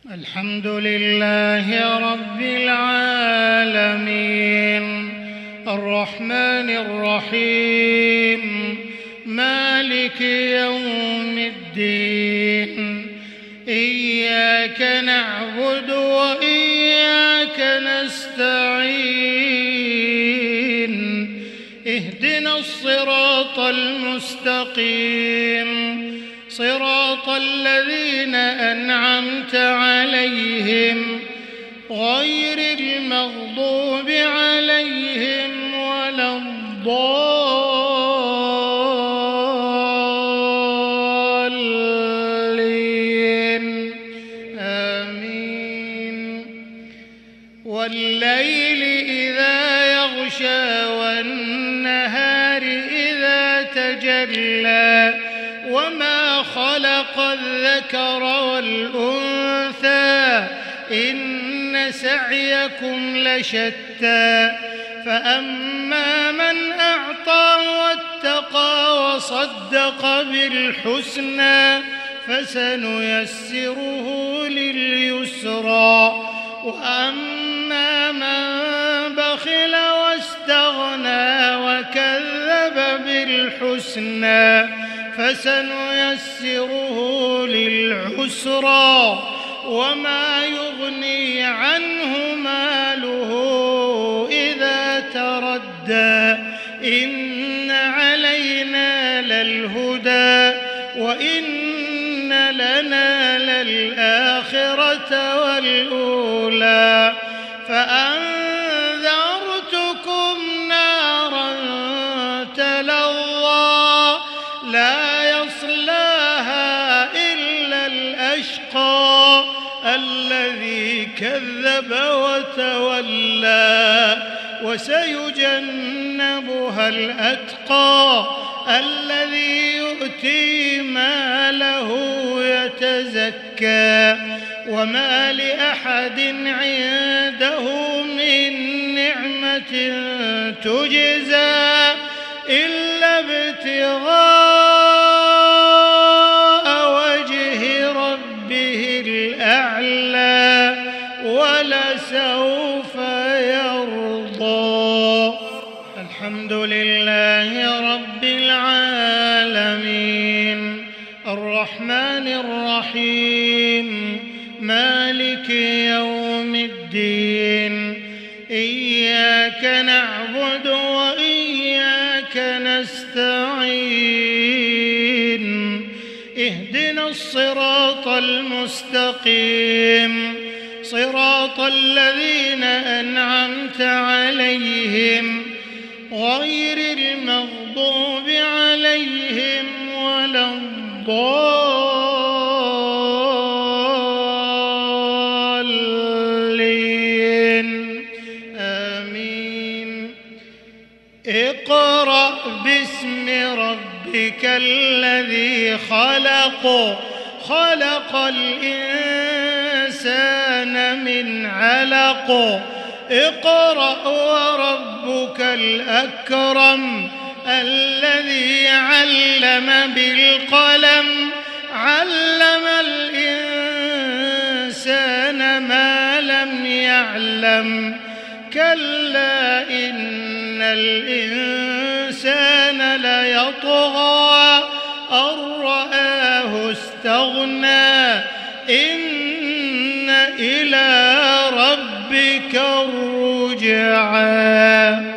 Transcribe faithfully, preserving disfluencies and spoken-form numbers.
الحمد لله رب العالمين الرحمن الرحيم مالك يوم الدين إياك نعبد وإياك نستعين اهدنا الصراط المستقيم صراط الذين أنعمت عليهم غير المغضوب عليهم ولا الضالين آمين. والليل إذا يغشى والنهار إذا تجلى وما خلق الذكر والأنثى إن سعيكم لشتى فأما من أعطى واتقى وصدق بالحسنى فسنيسره لليسرى وأما من بخل واستغنى وكذب بالحسنى فسنيسره للعسرى وما يغني عنه ماله إذا تردى إن علينا للهدى وإن لنا للآخرة والأولى فأنذرتكم نارا تلظى لا الأشقى الذي كذب وتولى وسيجنبها الأتقى الذي يؤتي ماله يتزكى وما لأحد عنده من نعمة تجزى إلا ابتغاء الأعلى ولسوف يرضى. الحمد لله رب العالمين الرحمن الرحيم مالك يوم الدين إياك نعبد وإياك نستعين اهدنا الصراط المستقيم صراط الذين أنعمت عليهم غير المغضوب عليهم ولا الضالين آمين. اقرأ باسم ربك الذي خلق خلق الإنسان من علق اقرأ وربك الأكرم الذي علم بالقلم علم الإنسان ما لم يعلم كلا إن الإنسان ليطغى أن رآه استغنى إن إلى ربك الرجعى.